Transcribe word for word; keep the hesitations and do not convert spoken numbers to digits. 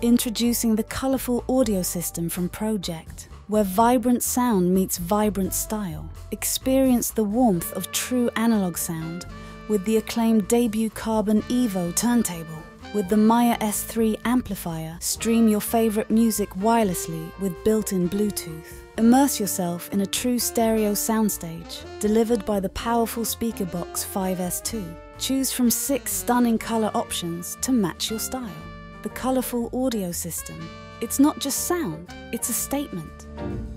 Introducing the Colourful audio system from Pro-Ject, where vibrant sound meets vibrant style. Experience the warmth of true analog sound with the acclaimed debut Carbon Evo turntable. With the Maya S three amplifier, stream your favorite music wirelessly with built-in Bluetooth. Immerse yourself in a true stereo soundstage, delivered by the powerful speaker box five S two. Choose from six stunning color options to match your style. The Colourful audio system. It's not just sound, it's a statement.